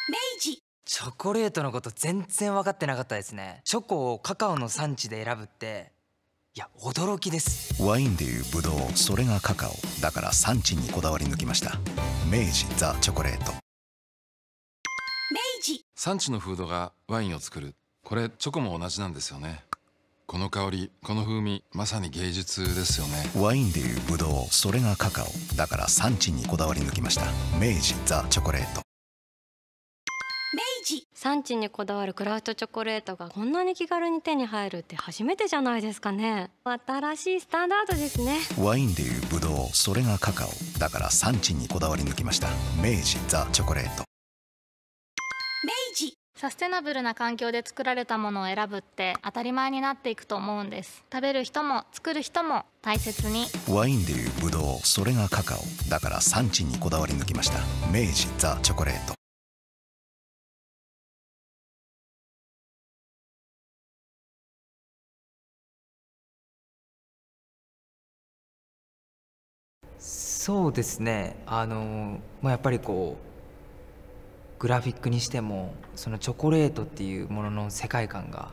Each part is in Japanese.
明治。 チョコレートのこと全然分かってなかったですね。チョコをカカオの産地で選ぶって、いや驚きです。 ワインでいうブドウ、それがカカオだから産地にこだわり抜きました。明治ザ・チョコレート。 明治。 産地のフードがワインを作る。これチョコも同じなんですよね。この香り、この風味、まさに芸術ですよね。 ワインでいうブドウ、それがカカオだから産地にこだわり抜きました。明治ザ・チョコレート。 明治。 産地にこだわるクラフトチョコレートがこんなに気軽に手に入るって初めてじゃないですかね。新しいスタンダードですね。 ワインでいうブドウ、それがカカオだから産地にこだわり抜きました。明治ザ・チョコレート。 明治。 サステナブルな環境で作られたものを選ぶって当たり前になっていくと思うんです。食べる人も作る人も大切に。 ワインでいうブドウ、それがカカオだから産地にこだわり抜きました。明治ザ・チョコレート。 そうですね。やっぱりこうグラフィックにしてもそのチョコレートっていうものの世界観が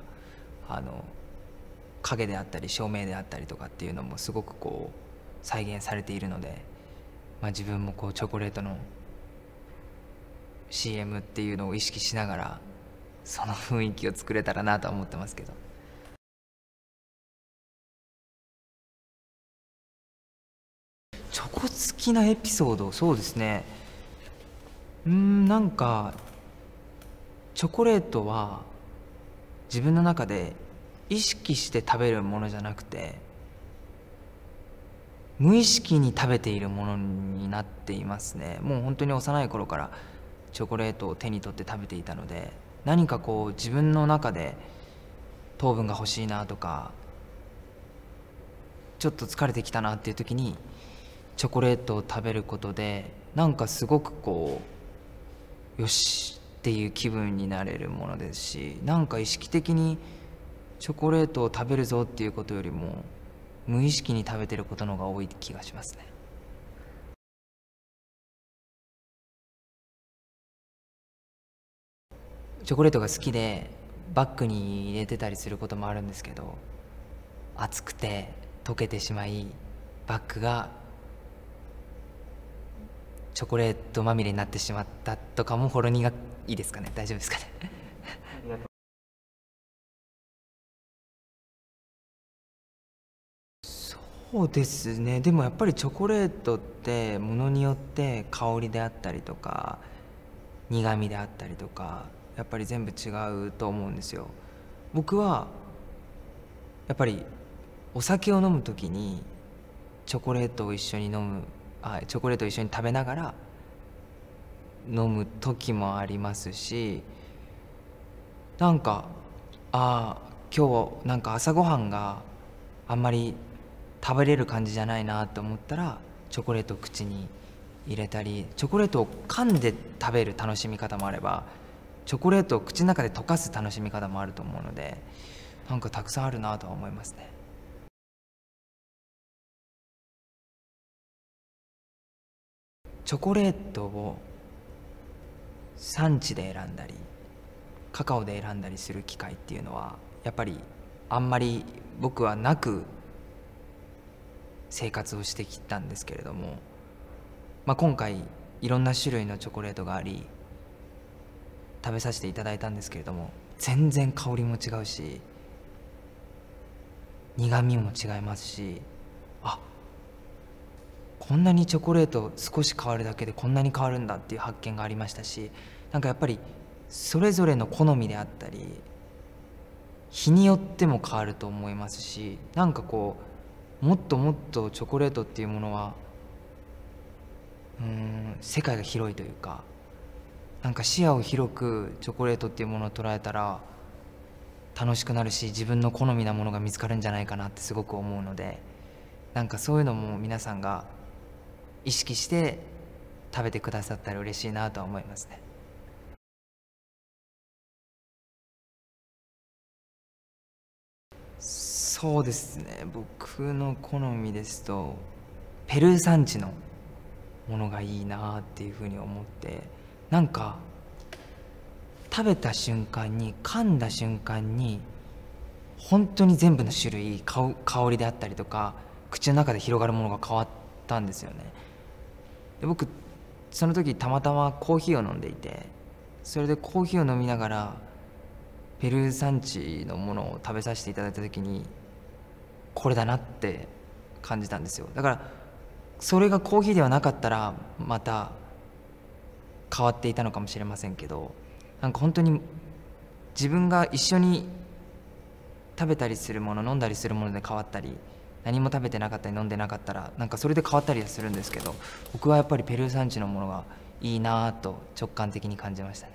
影であったり照明であったりとかっていうのもすごくこう再現されているので、自分もこうチョコレートの CM っていうのを意識しながらその雰囲気を作れたらなとは思ってますけど。チョコ好きなエピソード、そうですね。なんかチョコレートは自分の中で意識して食べるものじゃなくて無意識に食べているものになっていますね。もう本当に幼い頃からチョコレートを手に取って食べていたので、何かこう自分の中で糖分が欲しいなとかちょっと疲れてきたなっていう時にチョコレートを食べることでなんかすごくこうよしっていう気分になれるものですし、なんか意識的にチョコレートを食べるぞっていうことよりも無意識に食べてることの方が多い気がしますね。チョコレートが好きでバッグに入れてたりすることもあるんですけど、熱くて溶けてしまいバッグがチョコレートまみれになってしまったとかもほろ苦いですかね。大丈夫ですかね。そうですね。でもやっぱりチョコレートってものによって香りであったりとか苦味であったりとかやっぱり全部違うと思うんですよ。僕はやっぱりお酒を飲む時にチョコレートを一緒にチョコレートを一緒に食べながら飲む時もありますし、なんか今日なんか朝ごはんがあんまり食べれる感じじゃないなと思ったらチョコレートを口に入れたり、チョコレートを噛んで食べる楽しみ方もあればチョコレートを口の中で溶かす楽しみ方もあると思うので、なんかたくさんあるなとは思いますね。チョコレートを産地で選んだりカカオで選んだりする機会っていうのはやっぱりあんまり僕はなく生活をしてきたんですけれども、今回いろんな種類のチョコレートがあり食べさせていただいたんですけれども、全然香りも違うし苦味も違いますし、こんなにチョコレート少し変わるだけでこんなに変わるんだっていう発見がありましたし、なんかやっぱりそれぞれの好みであったり日によっても変わると思いますし、なんかこうもっともっとチョコレートっていうものは世界が広いというか、なんか視野を広くチョコレートっていうものを捉えたら楽しくなるし自分の好みなものが見つかるんじゃないかなってすごく思うので、なんかそういうのも皆さんが意識して食べてくださったら嬉しいなとは思いますね。そうですね。僕の好みですとペルー産地のものがいいなっていうふうに思って、なんか食べた瞬間に、噛んだ瞬間に本当に全部の種類、香りであったりとか口の中で広がるものが変わったんですよね。で僕その時たまたまコーヒーを飲んでいて、それでコーヒーを飲みながらペルー産地のものを食べさせていただいた時に、これだなって感じたんですよ。だからそれがコーヒーではなかったらまた変わっていたのかもしれませんけど、なんか本当に自分が一緒に食べたりするもの、飲んだりするもので変わったり、何も食べてなかったり飲んでなかったらなんかそれで変わったりはするんですけど、僕はやっぱりペルー産地のものがいいなと直感的に感じましたね。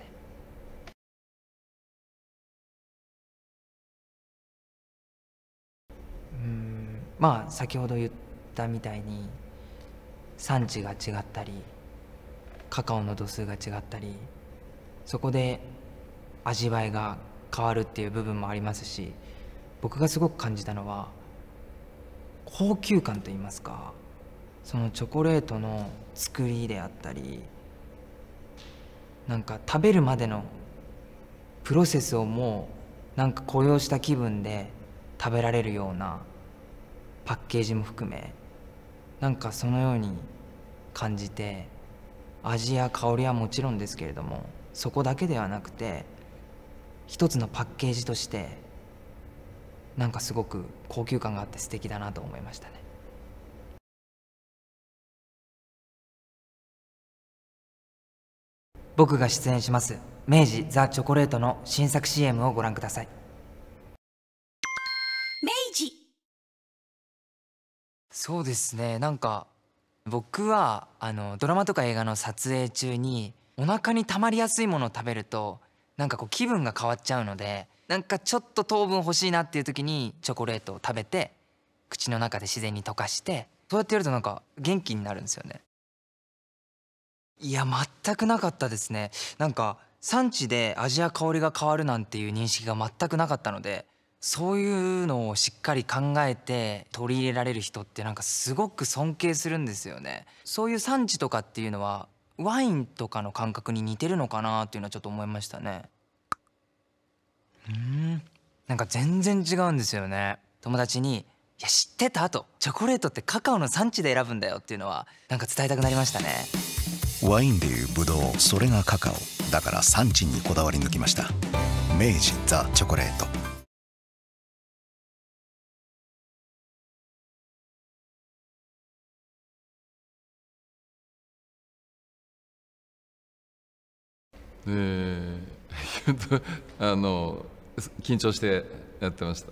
まあ先ほど言ったみたいに産地が違ったりカカオの度数が違ったり、そこで味わいが変わるっていう部分もありますし、僕がすごく感じたのは高級感といいますか、そのチョコレートの作りであったり、なんか食べるまでのプロセスをもうなんか高揚した気分で食べられるようなパッケージも含め、なんかそのように感じて、味や香りはもちろんですけれども、そこだけではなくて一つのパッケージとしてなんかすごく高級感があって素敵だなと思いましたね。僕が出演します明治ザ・チョコレートの新作 CM をご覧ください。 明治。 そうですね、なんか僕はドラマとか映画の撮影中にお腹に溜まりやすいものを食べるとなんかこう気分が変わっちゃうので、なんかちょっと糖分欲しいなっていう時にチョコレートを食べて口の中で自然に溶かして、そうやってやるとなんか元気になるんですよね。いや全くなかったですね。なんか産地で味や香りが変わるなんていう認識が全くなかったので、そういうのをしっかり考えて取り入れられる人ってなんかすごく尊敬するんですよね。そういう産地とかっていうのはワインとかの感覚に似てるのかなっていうのはちょっと思いましたね。なんか全然違うんですよね。友達に「いや知ってた?」と「チョコレートってカカオの産地で選ぶんだよ」っていうのはなんか伝えたくなりましたね。 ワインでいうブドウ、それがカカオだから産地にこだわり抜きました。明治ザ・チョコレート。 緊張してやってました。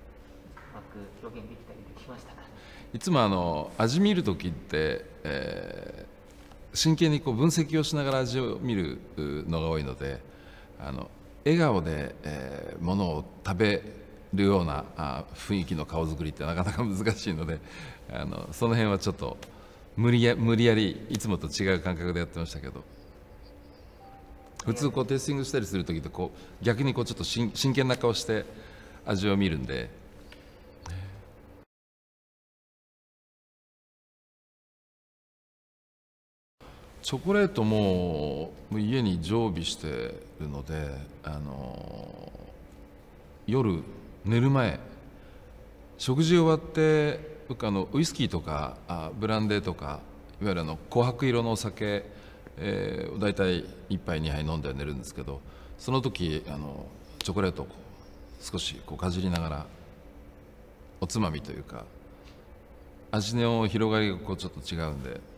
いつも味見る時って、真剣にこう分析をしながら味を見るのが多いので、笑顔で、ものを食べるような雰囲気の顔作りってなかなか難しいので、その辺はちょっと無理やりいつもと違う感覚でやってましたけど、普通こうテイスティングしたりする時ってこう逆にこうちょっと真剣な顔して味を見るんで。チョコレートも家に常備してるので、夜寝る前食事終わって僕ウイスキーとかブランデーとかいわゆる琥珀色のお酒を大体1杯2杯飲んで寝るんですけど、その時チョコレートを少しこうかじりながらおつまみというか味の広がりがこうちょっと違うんで、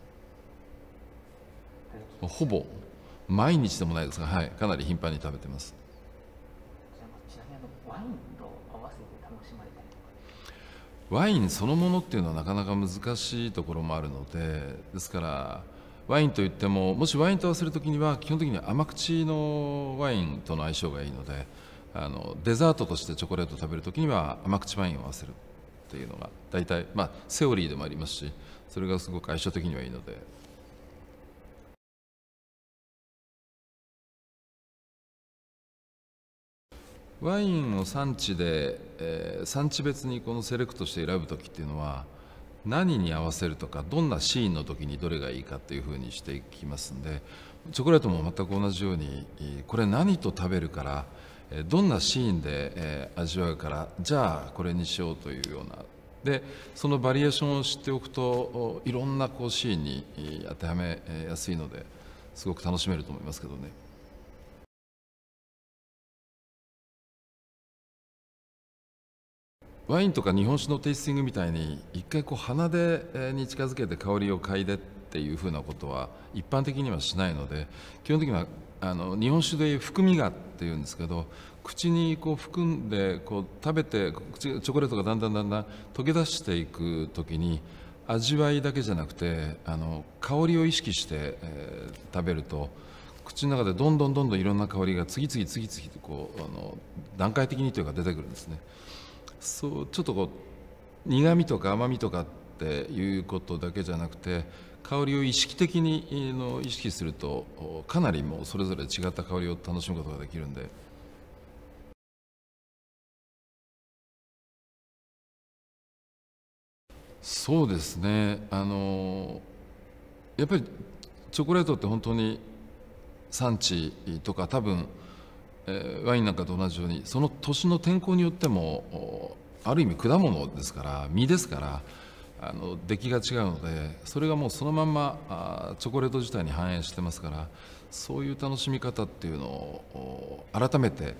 ほぼ毎日でもないですが、はい、かなり頻繁に食べてます。 ちなみにワインと合わせて楽しまれたりとか。 ワインそのものっていうのはなかなか難しいところもあるので、ですからワインといっても、もしワインと合わせるときには基本的には甘口のワインとの相性がいいので、デザートとしてチョコレートを食べるときには甘口ワインを合わせるっていうのが大体、セオリーでもありますし、それがすごく相性的にはいいので。ワインを産地で、産地別にこのセレクトして選ぶ時っていうのは何に合わせるとか、どんなシーンの時にどれがいいかっていうふうにしていきますんで、 チョコレートも全く同じように、これ何と食べるからどんなシーンで味わうから、じゃあこれにしようというようなで、そのバリエーションを知っておくといろんなシーンに当てはめやすいので、すごく楽しめると思いますけどね。ワインとか日本酒のテイスティングみたいに一回鼻に近づけて香りを嗅いでっていうふうなことは一般的にはしないので、基本的には日本酒でいう含みがっていうんですけど、口に含んで食べてチョコレートがだんだん溶け出していくときに、味わいだけじゃなくて香りを意識して、食べると口の中でどんどんいろんな香りが次々と段階的にというか出てくるんですね。そうちょっと苦みとか甘みとかっていうことだけじゃなくて、香りを意識的に意識するとかなりもうそれぞれ違った香りを楽しむことができるんで。そうですね、やっぱりチョコレートって本当に産地とか多分ワインなんかと同じようにその年の天候によってもある意味果物ですから実ですから出来が違うので、それがもうそのまんまチョコレート自体に反映してますから、そういう楽しみ方っていうのを改めて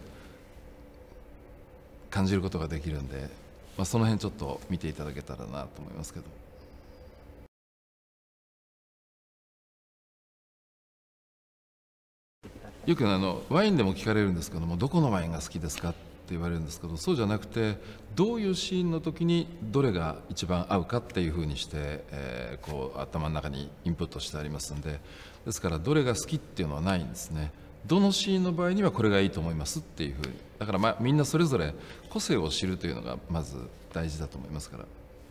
感じることができるんで、その辺ちょっと見ていただけたらなと思いますけど。よくワインでも聞かれるんですけども、どこのワインが好きですかって言われるんですけど、そうじゃなくてどういうシーンの時にどれが一番合うかっていうふうにして、頭の中にインプットしてありますんで、ですからどれが好きっていうのはないんですね。どのシーンの場合にはこれがいいと思いますっていうふうに、だからみんなそれぞれ個性を知るというのがまず大事だと思いますから。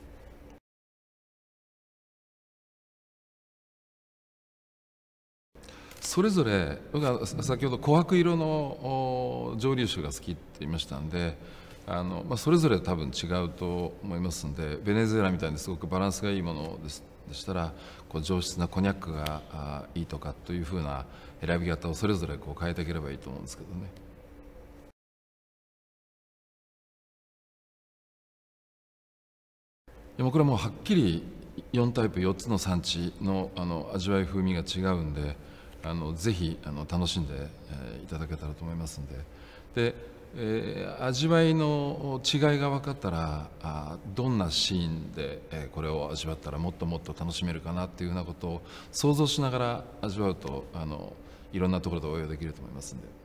それぞれ僕は先ほど琥珀色の蒸留酒が好きって言いましたんで、それぞれ多分違うと思いますんで、ベネズエラみたいにすごくバランスがいいものでしたら上質なコニャックがいいとかというふうな選び方をそれぞれ変えていければいいと思うんですけどね。でもこれはもうはっきり4タイプ4つの産地の味わい風味が違うんで、ぜひ楽しんでいただけたらと思いますんで、味わいの違いが分かったらどんなシーンでこれを味わったらもっともっと楽しめるかなっていうようなことを想像しながら味わうといろんなところで応用できると思いますんで。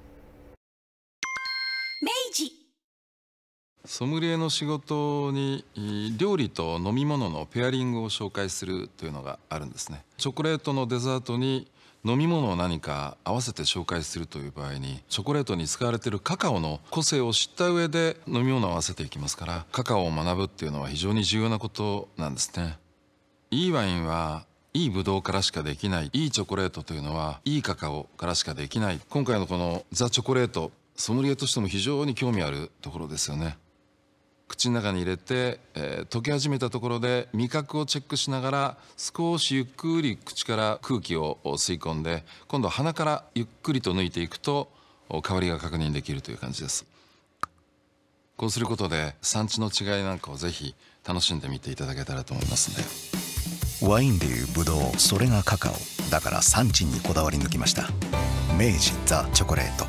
明治ソムリエの仕事に料理と飲み物のペアリングを紹介するというのがあるんですね。チョコレートのデザートに飲み物を何か合わせて紹介するという場合に、チョコレートに使われているカカオの個性を知った上で飲み物を合わせていきますから、カカオを学ぶっていうのは非常に重要なことなんですね。いいワインはいいブドウからしかできない、いいチョコレートというのはいいカカオからしかできない。今回のこのザ・チョコレート、ソムリエとしても非常に興味あるところですよね。口の中に入れて、溶け始めたところで味覚をチェックしながら少しゆっくり口から空気を吸い込んで、今度は鼻からゆっくりと抜いていくと香りが確認できるという感じです。こうすることで産地の違いなんかをぜひ楽しんでみていただけたらと思いますので。 ワインでいうブドウ、それがカカオだから産地にこだわり抜きました。明治ザ・チョコレート。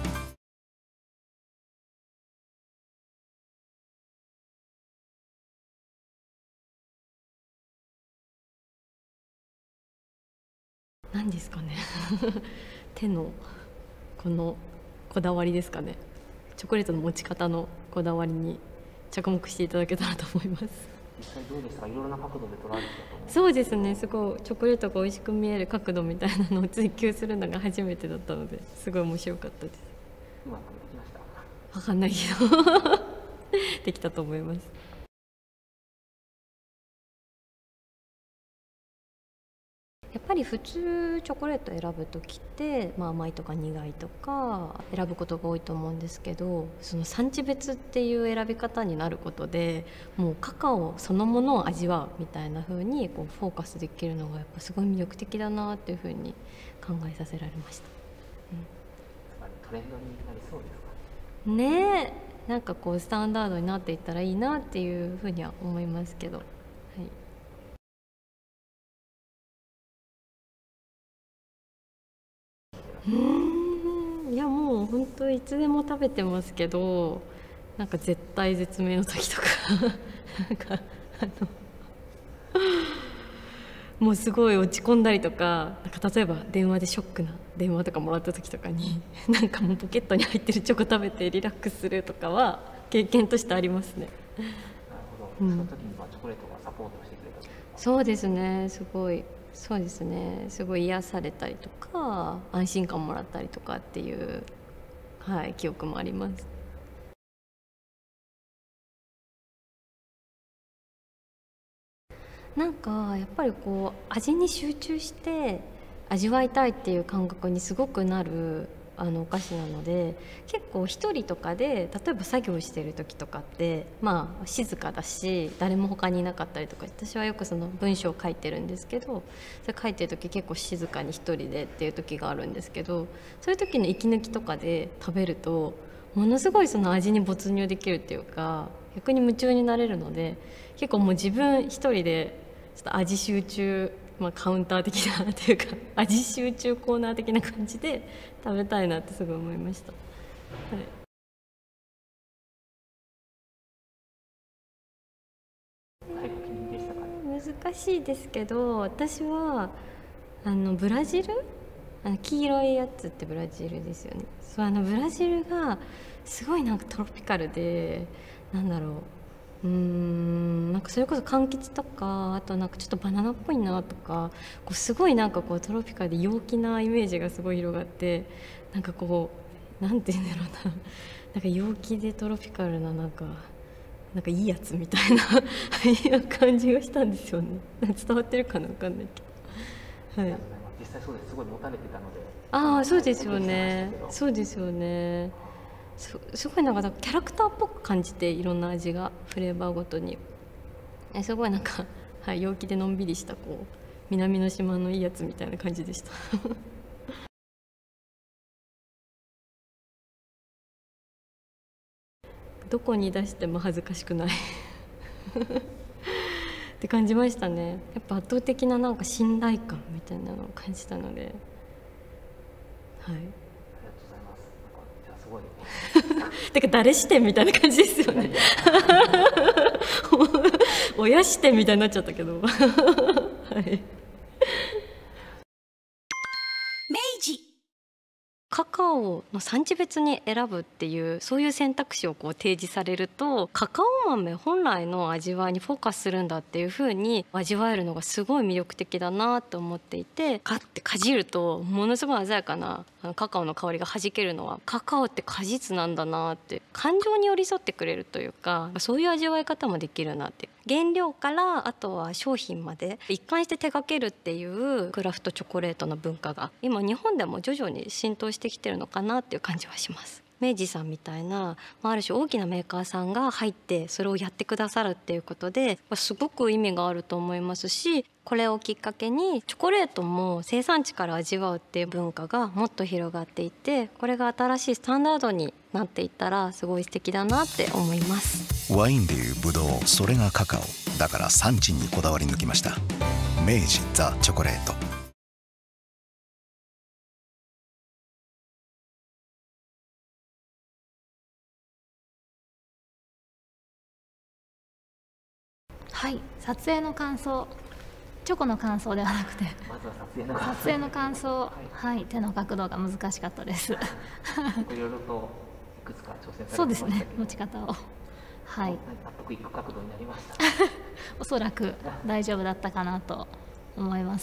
何ですかね手のこのこだわりですかね。チョコレートの持ち方のこだわりに着目していただけたらと思います。 実際どうですか、いろいろな角度で捉えてたと思う。 そうですね、すごいチョコレートが美味しく見える角度みたいなのを追求するのが初めてだったので、すごい面白かったです。 うまくできました？ わかんないけどできたと思います。 やっぱり普通チョコレート選ぶ時って、甘いとか苦いとか選ぶことが多いと思うんですけど、その産地別っていう選び方になることでもうカカオそのものを味わうみたいな風にこうフォーカスできるのがやっぱすごい魅力的だなっていう風に考えさせられました。 トレンドになりそうですかねえ、なんかこうスタンダードになっていったらいいなっていう風には思いますけど、はい。いやもう本当いつでも食べてますけど、なんか絶対絶命の時とかなんかもうすごい落ち込んだりとか、なんか例えば電話でショックな電話とかもらった時とかになんかもうポケットに入ってるチョコ食べてリラックスするとかは経験としてありますね。 なるほど、その時にチョコレートがサポートしてくれたというか。 そうですね、すごい、そうですね、すごい癒されたりとか安心感もらったりとかっていう、はい、記憶もあります。なんかやっぱりこう味に集中して味わいたいっていう感覚にすごくなるお菓子なので、結構一人とかで例えば作業してる時とかって静かだし誰も他にいなかったりとか、私はよくその文章を書いてるんですけど、それ書いてる時結構静かに一人でっていう時があるんですけど、そういう時の息抜きとかで食べるとものすごいその味に没入できるっていうか、逆に夢中になれるので、結構もう自分一人でちょっと味集中、カウンター的なっていうか味集中コーナー的な感じで食べたいなってすごい思いました。はい、難しいですけど、私はブラジル、黄色いやつってブラジルですよね。そう、ブラジルがすごいなんかトロピカルで、なんだろう、なんかそれこそ柑橘とか、あとなんかちょっとバナナっぽいなとか、こうすごいなんかこうトロピカルで陽気なイメージがすごい広がって、なんかこうなんて言うんだろうな、なんか陽気でトロピカルななんかいいやつみたいないう感じがしたんですよね。伝わってるかな、分かんないけど、はい。 実際そうです、すごい持たれてたので。 ああ、そうですよね、そうですよね。すごいなんかキャラクターっぽく感じて、いろんな味がフレーバーごとにすごいなんか、はい、陽気でのんびりしたこう南の島のいいやつみたいな感じでしたどこに出しても恥ずかしくないって感じましたね。やっぱ圧倒的ななんか信頼感みたいなのを感じたので、はい。てか誰視点みたいな感じですよね親視点みたいになっちゃったけどはい。 明治カカオの産地別に選ぶっていう、そういう選択肢をこう提示されると、カカオ豆本来の味わいにフォーカスするんだっていう風に味わえるのがすごい魅力的だなと思っていて、カッてかじるとものすごい鮮やかなカカオの香りが弾けるのは、カカオって果実なんだなって、感情に寄り添ってくれるというか、そういう味わい方もできるなって。原料からあとは商品まで一貫して手掛けるっていうクラフトチョコレートの文化が今日本でも徐々に浸透してきてるのかなっていう感じはします。明治さんみたいなある種大きなメーカーさんが入ってそれをやってくださるっていうことですごく意味があると思いますし、これをきっかけにチョコレートも生産地から味わうっていう文化がもっと広がっていって、これが新しいスタンダードになっていったらすごい素敵だなって思います。 ワインでいうブドウ、それがカカオだから産地にこだわり抜きました。明治ザ・チョコレート。 はい、撮影の感想、チョコの感想ではなくてまずは撮影の感想。 撮影の感想、はい、手の角度が難しかったですいろいろといくつか挑戦されてましたけど。 そうですね、持ち方を、はい、 納得いく角度になりましたおそらく大丈夫だったかなと思います。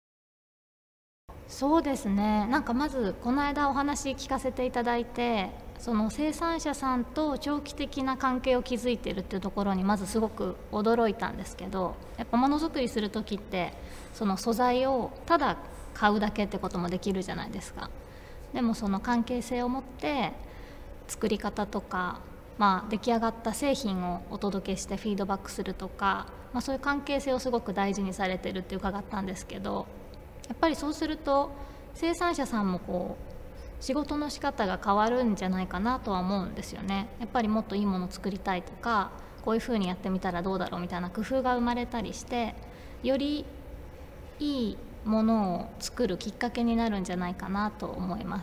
そうですね、なんかまずこの間お話聞かせていただいて、 その生産者さんと長期的な関係を築いているっていうところにまずすごく驚いたんですけど、やっぱものづくりする時ってその素材をただ買うだけってこともできるじゃないですか。でもその関係性を持って作り方とか、出来上がった製品をお届けしてフィードバックするとか、そういう関係性をすごく大事にされてるって伺ったんですけど、やっぱりそうすると生産者さんも仕事の仕方が変わるんじゃないかなとは思うんですよね。やっぱりもっといいものを作りたいとか、こういうふうにやってみたらどうだろうみたいな工夫が生まれたりして、よりいいものを作るきっかけになるんじゃないかなと思います。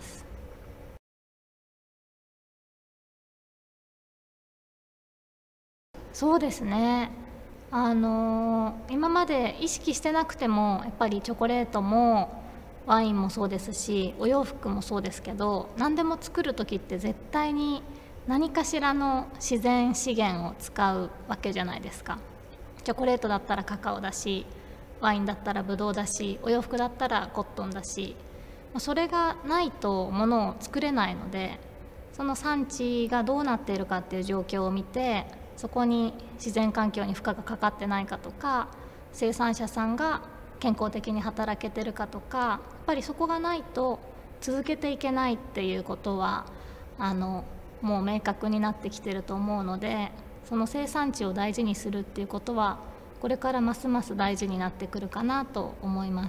そうですね、今まで意識してなくてもやっぱりチョコレートもワインもそうですし、お洋服もそうですけど、何でも作る時って絶対に何かしらの自然資源を使うわけじゃないですか。チョコレートだったらカカオだし、ワインだったらブドウだし、お洋服だったらコットンだし、それがないとものを作れないので、その産地がどうなっているかっていう状況を見て、そこに自然環境に負荷がかかってないかとか、生産者さんが健康的に働けてるかとか、やっぱりそこがないと続けていけないっていうことはもう明確になってきてると思うので、その生産地を大事にするっていうことはこれからますます大事になってくるかなと思います。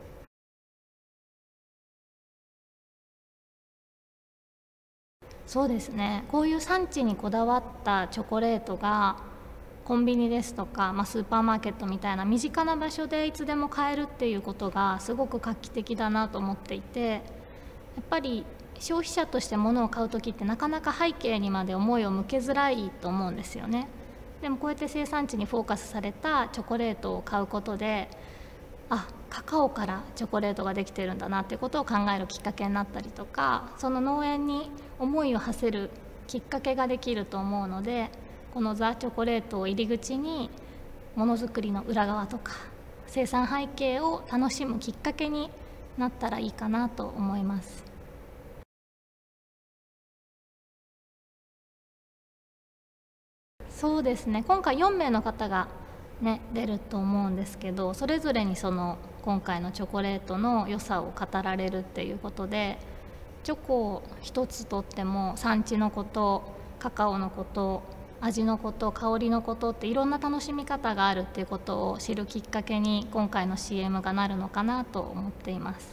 そうですね、こういう産地にこだわったチョコレートがコンビニですとか、スーパーマーケットみたいな身近な場所でいつでも買えるっていうことがすごく画期的だなと思っていて、やっぱり消費者として物を買う時ってなかなか背景にまで思いを向けづらいと思うんですよね。でもこうやって生産地にフォーカスされたチョコレートを買うことで、カカオからチョコレートができてるんだなっていうことを考えるきっかけになったりとか、その農園に思いを馳せるきっかけができると思うので、このザ・チョコレートを入り口にものづくりの裏側とか生産背景を楽しむきっかけになったらいいかなと思います。そうですね、今回4名の方が出ると思うんですけど、それぞれにその今回のチョコレートの良さを語られるっていうことで、チョコを一つとっても産地のこと、カカオのこと、味のこと、香りのことっていろんな楽しみ方があるっていうことを知るきっかけに今回の CM がなるのかなと思っています。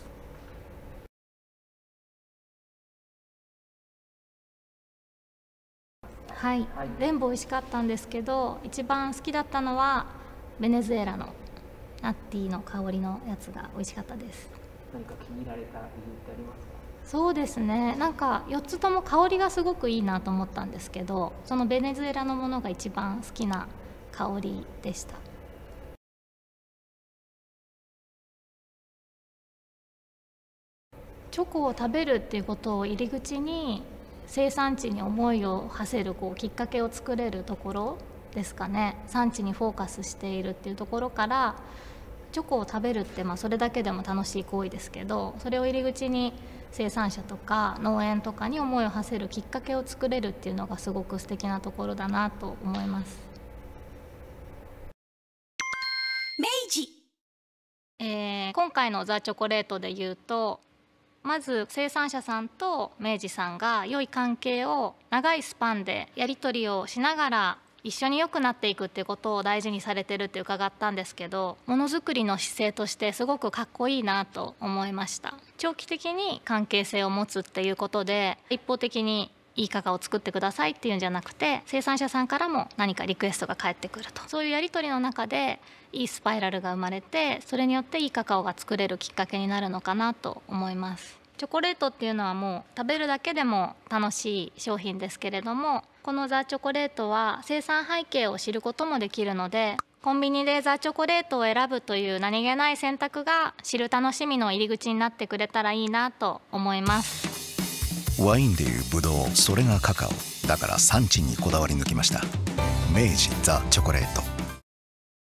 はい、全部美味しかったんですけど、一番好きだったのはベネズエラのナッティの香りのやつが美味しかったです。 何か気に入られた理由ってありますか？ そうですね、なんか4つとも香りがすごくいいなと思ったんですけど、そのベネズエラのものが一番好きな香りでした。チョコを食べるっていうことを入り口に生産地に思いを馳せるきっかけを作れるところですかね。産地にフォーカスしているっていうところから、チョコを食べるってそれだけでも楽しい行為ですけど、それを入り口に生産者とか農園とかに思いを馳せるきっかけを作れるっていうのがすごく素敵なところだなと思います。 明治、 今回のザ・チョコレートでいうと、まず生産者さんと明治さんが良い関係を長いスパンでやり取りをしながら一緒に良くなっていくっていうことを大事にされてるって伺ったんですけど、ものづくりの姿勢としてすごくかっこいいなと思いました。長期的に関係性を持つっていうことで、一方的にいいカカオを作ってくださいっていうんじゃなくて、生産者さんからも何かリクエストが返ってくると、そういうやり取りの中でいいスパイラルが生まれて、それによっていいカカオが作れるきっかけになるのかなと思います。チョコレートっていうのはもう食べるだけでも楽しい商品ですけれども、このザ・チョコレートは生産背景を知ることもできるので、コンビニでザ・チョコレートを選ぶという何気ない選択が知る楽しみの入り口になってくれたらいいなと思います。 ワインでいうブドウ、それがカカオだから産地にこだわり抜きました。明治ザ・チョコレート。